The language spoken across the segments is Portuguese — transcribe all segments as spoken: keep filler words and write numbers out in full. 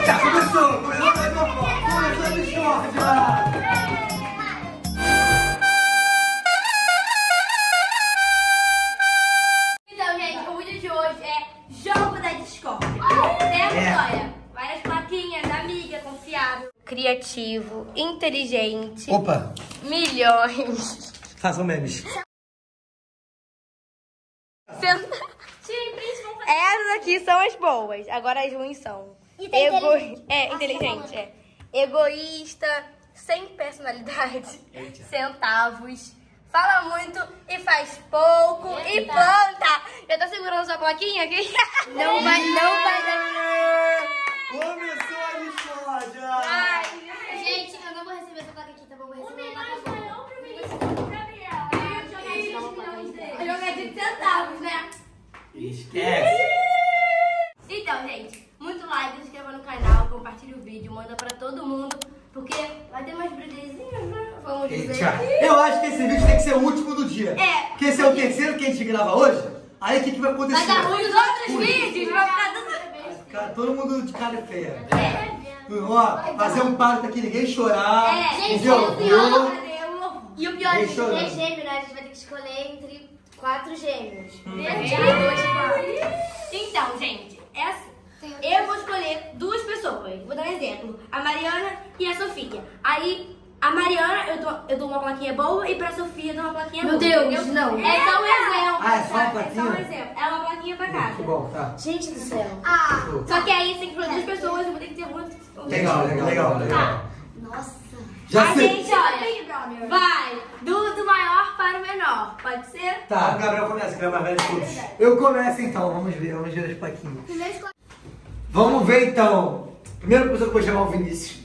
Eita, começou! Começou a Começou a discórdia! Então, gente, o vídeo de hoje é jogo da discórdia. Temos, É. olha, várias plaquinhas, amiga, confiável, criativo, inteligente, Opa! milhões. Façam memes. Essas aqui são as boas, agora as ruins são E tem inteligente. É, Assim inteligente, tá é. Egoísta, sem personalidade, Eita. centavos, fala muito e faz pouco e Eita. planta. Já tá segurando sua plaquinha aqui? Não vai, não vai dar. Começou a discórdia! Ai, Gente, eu não vou receber essa placa aqui, tá bom? Vou receber uma placa boa. jogar de centavos, né? Esquece! Então, gente, muito like, se inscreva no canal, compartilhe o vídeo, manda pra todo mundo, porque vai ter mais brilhezinhos, né? Vamos dizer. Eita. Eu acho que esse vídeo tem que ser o último do dia. É. Porque esse é o terceiro que a gente grava hoje. Aí o que, que vai acontecer? Vai dar ruim os outros vídeos, vai ficar tudo... Cara, todo mundo de cara feia. É. Ó, fazer um pacto aqui, ninguém chorar. É, gente, entendeu? e o pior- Eu- E o pior é Deixa que eu- É gêmeo, né? A gente vai ter que escolher entre quatro gêmeos. Então, gente, é assim. Eu vou escolher duas pessoas. Vou dar um exemplo. A Mariana e a Sofia. Aí, a Mariana, eu dou, eu dou uma plaquinha boa e pra Sofia eu dou uma plaquinha Meu boa. Deus, entendeu? não. É só um exemplo. Ah, é só uma É plaquinha? só um exemplo. É uma plaquinha pra cada. Que bom, tá. Gente do céu. Ah, só que aí tem que escolher duas pessoas, eu vou ter que ter muito. Legal, legal, legal. legal. Tá. Nossa. Já a sei. gente, olha, vai do, do maior para o menor. Pode ser? Tá, o Gabriel começa, que é o mais velho de todos. Eu começo então, vamos ver, vamos ver as plaquinhas. Primeiro escolher. Vamos ver então. Primeira pessoa que eu vou chamar é o Vinícius.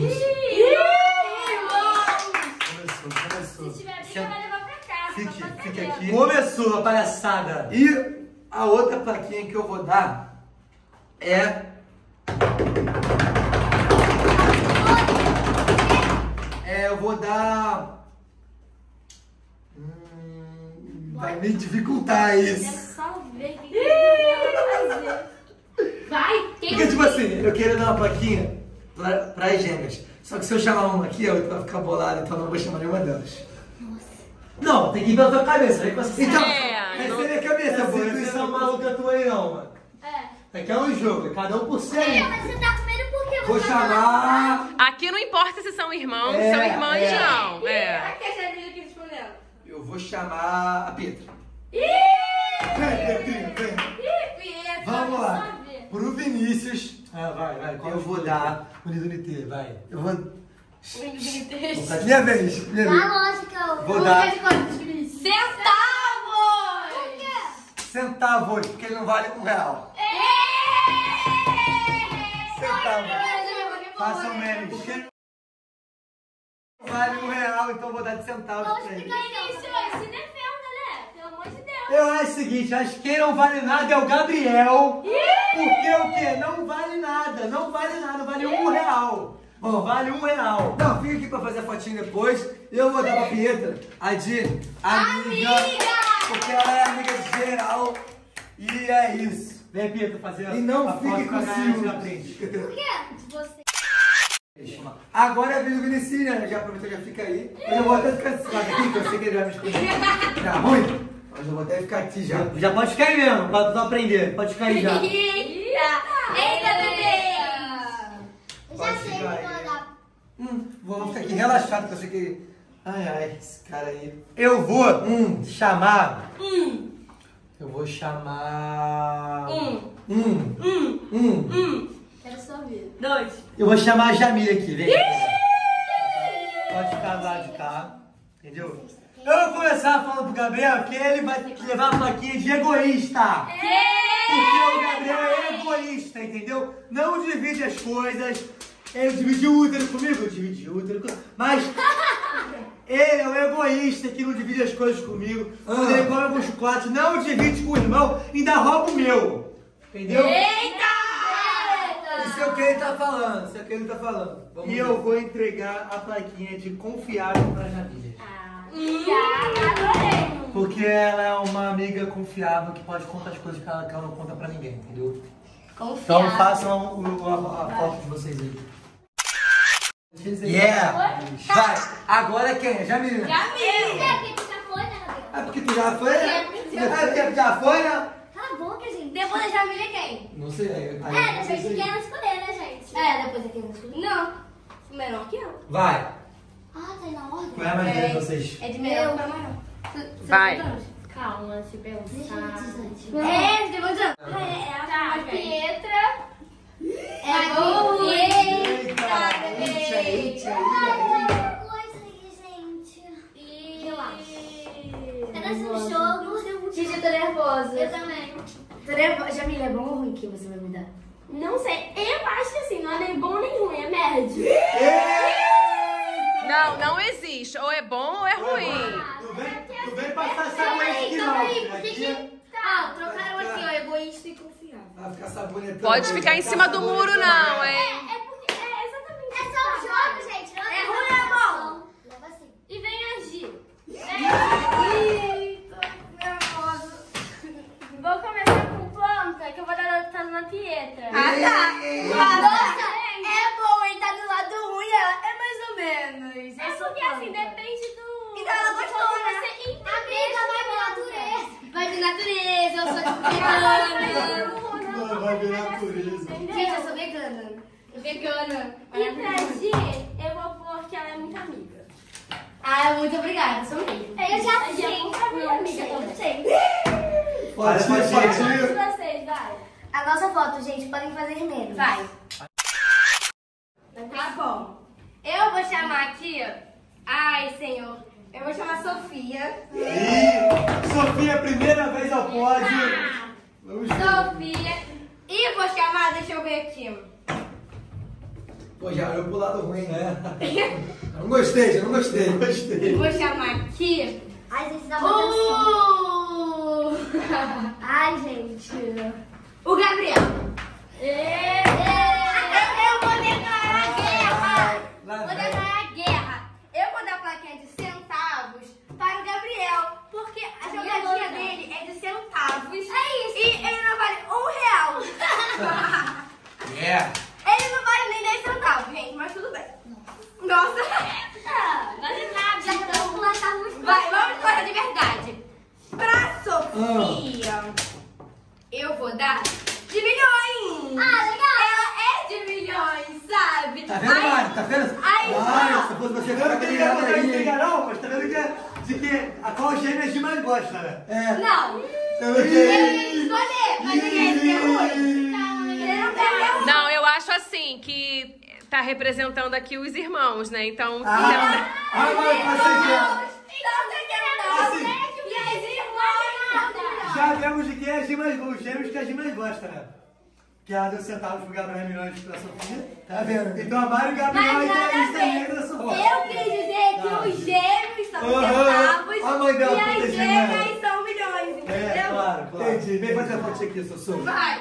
Começou, começou. Se tiver briga, vai levar pra casa. Fique, pra fazer fique dela. aqui. Começou a palhaçada. E a outra plaquinha que eu vou dar é... É, eu vou dar... Hum, vai me dificultar Quero isso. só ver o que que ela vai fazer. Vai! Quem Porque, tipo assim, eu queria dar uma plaquinha pra, pras gêmeas. Só que se eu chamar uma aqui, a outra vai ficar bolada, então eu não vou chamar nenhuma delas. Não, tem que ir pela tua cabeça. Aí você... Então, É, essa não- é a minha cabeça, essa pô. Não instituição é uma maluca tua aí, não, mano. É. Aqui é um jogo, cada um por si aí. Mas você tá com medo por quê? Vou Você tá chamar... Aqui não importa se são irmãos, É, são irmãs, é. não. A É. que essa amiga que respondeu? Eu vou chamar a Petra. Ih! Vem, Petrinha, vem. Ih, Pietra, Vamos lá. só ver. Pro Vinícius. Ah, vai, vai. Eu vou dar... Unido Unité, vai. Eu vou... Minha vez, minha Dá vez. lógica. Vou dar Centavos! centavos, porque ele não vale um real. Centavos. Façam memes. Porque ele não vale um real, então eu vou dar de centavos pra ele. Se defenda, né? Pelo amor de Deus. Eu acho o seguinte, acho que quem não vale nada é o Gabriel. Porque o quê? Não vale nada, não vale nada, vale um real. Bom, vale um real. Não, fica aqui pra fazer a fotinha depois. Eu vou dar pra Pietra a de amiga. Porque ela é amiga de geral. E é isso. Vem, Pietra, fazer E não a fique foto com a galera ciúmes. na frente. Por quê? Você. Agora é a vez do Vinicius, né? Já aproveitou, já fica aí. Mas eu vou até ficar desse lado aqui, que eu sei que ele vai me escolher. Tá ruim? Mas eu vou até ficar aqui já. Já pode ficar aí mesmo, pra tu aprender. Pode ficar aí já. Eita! Eita, bebê! Eu já Pode sei ficar que aí. vou dar. Hum, vou ficar aqui relaxado, que eu sei que... Ai, ai, esse cara aí. Eu vou hum, chamar... Um, Eu vou chamar... um, Hum, um, hum. um, Quero só ver. dois. Eu vou chamar a Jamila aqui, vem. Pode ficar do lado de cá, entendeu? Eu vou começar falando pro Gabriel que ele vai ter que levar a plaquinha de egoísta. Porque o Gabriel é egoísta, entendeu? Não divide as coisas. Ele dividiu o útero comigo, eu dividi o útero comigo. Mas ele é o egoísta que não divide as coisas comigo. Quando ele come algum chocolate, não divide com o irmão, ainda rouba o meu. Entendeu? Eita! Isso é o que ele tá falando, isso é o que ele tá falando. Vamos e ver. eu vou entregar a plaquinha de confiável pra Jamila. Adorei! Porque ela é uma amiga confiável que pode contar as coisas que ela, que ela não conta pra ninguém, entendeu? Confiável. Então façam o, o, a, a foto de vocês aí. Yeah! Vai! Agora quem? Jamila. Jamila. É, porque tu já foi, né, Gabriel? É porque tu já foi, né? É, É porque tu já foi, né? Cala a boca, gente. Depois da Jamila é quem? Não sei. Aí, É, depois de aí, quem escolher, né, gente? É, depois é quem não escolhe. Não. Menor que eu. Vai! Ah, tá aí na ordem? Qual é a mais velha de vocês? É de menor pra maior. Vai. Calma, deixa eu pensar. Gente, gente. É, de quantos anos? É, é a Tá, mais velha. Pietra. É a boa. Eita! Eita, Eita! Ah, coisa aí, gente. E... Relaxa. Pedaço do jogo. Gente, eu tô nervosa. Eu também. Tô nervosa. Jamila, é bom ou ruim que você vai me dar? Não sei, eu acho que assim, não é nem bom nem ruim, é médio. Não, não existe. Ou é bom ou é ruim. Tu vem, tu vem passar sabonete aqui não. aí, por que Aqui que- Ah, trocaram aqui, ó, egoísta e confiável. vai ficar sabonetando. Pode ficar em cima do muro, não, É, hein? é porque é exatamente É isso, só um tá? jogo, gente. Não É tem ruim ou é competição. Leva assim. E vem agir. Eita, nervosa. Vou começar com planta, que eu vou dar tá na Pietra. Ah, tá. Nossa, É bom, ele tá do lado ruim, ela é mais ou menos. é porque assim, depende do... Então ela de gostou, como né? Você entende Amiga, vai pra natureza. Vai de natureza, eu sou de vegana. Não, vai ver natureza. Gente, eu sou vegana. Vegana. E pra agir, eu vou pôr que ela é muito amiga. Ah, muito obrigada, sou mesmo. Eu já Agir é sei. muito amiga, amiga Eu também. sei. Pode, pode, Todos pode. vocês, vai. A nossa foto, gente, podem fazer menos. Vai. Tá bom. Eu vou chamar aqui, ai, senhor, eu vou chamar Sofia. Ih, Sofia, primeira vez ao pódio. Vamos ver. Sofia. E vou chamar, deixa eu ver aqui. Pô, já olhou pro lado ruim, né? Eu não gostei, já não gostei, não gostei. Vou chamar aqui. Ai, gente, dá uma atenção. O... Ai, gente. o Gabriel. É. Eu, eu vou declarar a guerra. Lá Vou vem. declarar a guerra. Eu vou dar a plaquinha de centavos para o Gabriel, porque a jogadinha dele é de centavos. É isso. E ele não vale um real. Yeah. Ele não vale nem dez centavos, gente, mas tudo bem. Nossa. Vale nada. Já estamos plantando Vai, vamos para de verdade. Pra Sofia, eu vou dar de milhões. Ah, legal. Ela é de milhões, sabe? Tá vendo, Aí- Mário? Tá vendo? Aí, Mário, ó. se fosse você, Eu fica não queria ligado botar aí. intriga não, mas tá vendo que, é- de que a qual gêmea a gente mais gosta, né? É. Não, Eu eu ia escolher, mas ele ia ser ruim. Ele não quer ser ruim. Não, eu acho assim que tá representando aqui os irmãos, né? Então. Ah, ah, vai, vai ser gêmea. Então você quer dar Assim. e as irmãs. Já vemos de quem a gente mais gosta, os gêmeos que a gente mais gosta, né? Que ela deu centavos pro Gabriel e milhões pra Sofia. Tá vendo? Então a Mário e o Gabriel Mas ainda nada a eles têm ver. da sua voz. Eu quis dizer que Tá. os gêmeos são Aham. centavos A mãe dela e as protegendo gêmeas ela. são milhões, entendeu? É, claro, claro. Entendi. Vem fazer a foto aqui, Sossô. Vai.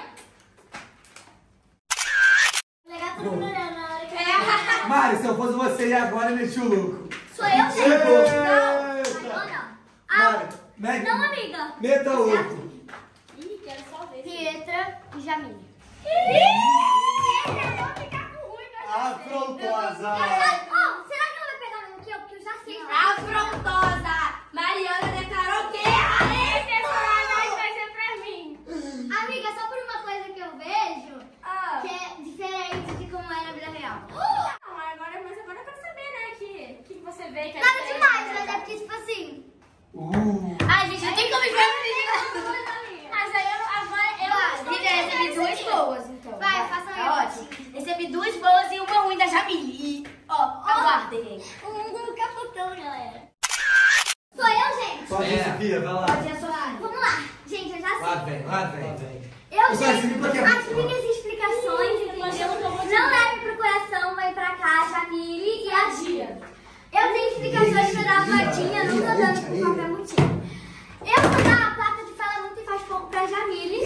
Legal, todo mundo olhando na hora que É. Mário, se eu fosse você, e agora meti o louco. Sou eu, gente. Chegou. Não. Não, não. Ah, Mário, mete- não, amiga. meta o louco. Ih, quero só ver. Pietra e Jamile. Eu vou ficar com ruim pra Afrontosa. Oh, será que ela vai pegar mesmo que eu? Porque eu já sei. Afrontosa. Mariana declarou guerra. Esse personagem vai ser pra mim. Amiga, só por uma coisa que eu vejo, Ah. que é diferente de como é na vida real. Não, agora, mas agora eu quero saber, né, que, que você vê que é Nada diferente demais, da mas é verdade. porque, tipo assim... Uh. Ai, gente, não tem como ver. Mas aí eu, agora eu Vai, estou Gente, eu recebi duas boas, então. Vai, faça Tá aí. ótimo. Recebi duas boas e uma ruim da Jamile. Ó, aguardem. O mundo capotão, galera. Sou eu, gente? Pode, É. Sofia, vai lá. Pode associar. Vamos lá. Gente, eu já Lá sei. vem, lá vem. Eu Você sei assim, porque- as minhas explicações, entendeu? Não leve pro coração, vai pra cá, a Jamile e a Gia. Eu tenho explicações pra dar a plaquinha, não tô dando por qualquer motivo. Eu vou dar a placa de fala muito e faz pouco pra Jamile.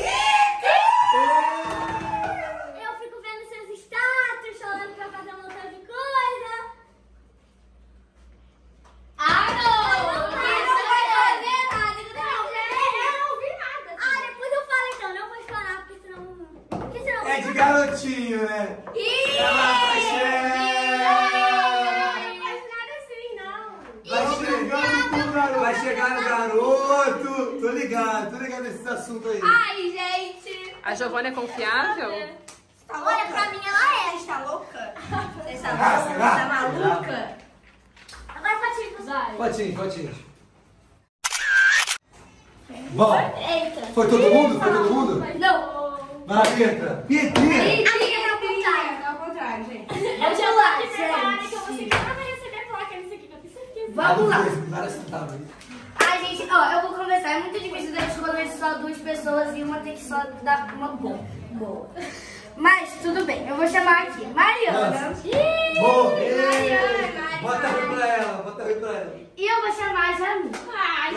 Eu fico vendo seus status, falando que vai fazer um montão de coisa. Ah, não! Não, Ele não vai fazer nada. Ele Não, não vai fazer. eu não ouvi nada. Ah, depois eu falo então, não vou explanar, porque senão... Porque senão... chegar no garoto. Tô ligado, tô ligado nesses assuntos aí. Ai, gente. A Giovana é confiável? Tá louca? Olha, pra mim ela é. Você tá louca? Você está Será? louca? Você Será? tá maluca? Agora Patinho. Vai. Potinho, potinho. Bom, Eita. foi todo mundo? Foi todo mundo? Não. Vai, Pietra. Pietrinha. Amiga, é o contrário. É o contrário, gente. Eu já lá, tô aqui preparada que eu vou gente. seguir. Eu vou receber a placa nisso aqui, que eu tenho certeza. Vamos lá. Várias centavos aí. Ai, gente, ó, eu vou conversar. É muito difícil eu escolher só duas pessoas e uma tem que só dar uma boa. boa. Mas, tudo bem. Eu vou chamar aqui Mariana. Bom, Mariana, Mariana. bota a pra ela, bota a pra ela. E eu vou chamar a Jamila. Ah,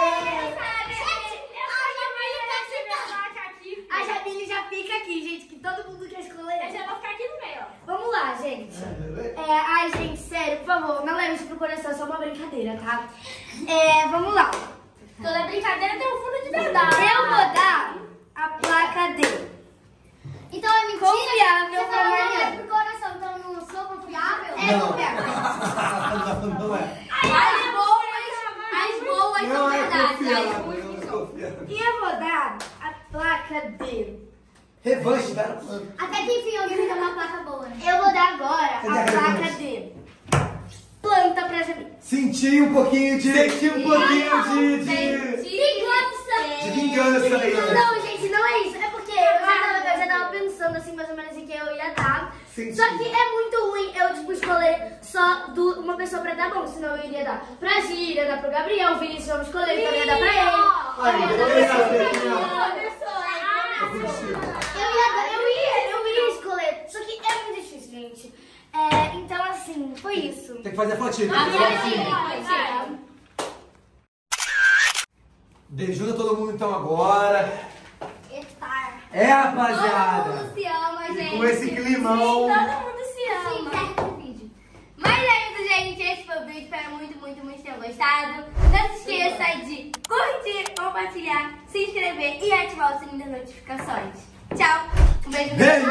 A Jamila já fica aqui, gente, que todo mundo quer escolher. eu já vou ficar aqui no meio, ó. Vamos lá, gente. É, ai, gente, sério, por favor, não leve isso pro coração, é só uma brincadeira, tá? É, vamos lá. Toda brincadeira tem um fundo de verdade. Eu vou dar a placa D. Então é mentira? Confiável Você pra falou não Mariana. é pro coração, então eu não sou confiável? É Não. confiável. Não é. As boas, as boas são Não é verdades, as confiável. ruins Não não é são. confiável. E eu vou dar a placa D. Revanche, cara. Até que enfim alguém me deu uma placa boa, né? Eu vou dar agora Cadê a a placa revanche? D. Planta pra Jamila. Senti um pouquinho de. Senti um pouquinho de. de... Vingança! De vingança aí, ó. Não, gente, não é isso. É porque eu já tava, eu já tava pensando assim, mais ou menos, em que eu ia dar. Sim, Só sim. que é muito ruim eu, tipo, escolher só do, uma pessoa pra dar bom. Senão eu iria dar pra Gíria, dar pro Gabriel, o Vinícius vamos escolher, então eu ia dar pra ele. Ai, Eu ia dar beleza, pra ele. beleza. Eu ia, dar- eu ia, eu ia escolher. Só que é muito difícil, gente. É, então, assim, foi isso. Tem que fazer a fotinha. Ah, tem que fazer a fotinha. vai. Beijando todo mundo então agora. Etar. É, Todo rapaziada. mundo se ama, E gente. com esse climão. Todo mundo se Sim, ama. encerra o vídeo. Mas é isso, gente. Esse foi o vídeo. Espero muito, muito, muito ter gostado. Não se esqueça de curtir, compartilhar, se inscrever e ativar o sininho das notificações. Tchau. Um beijo. Beijo.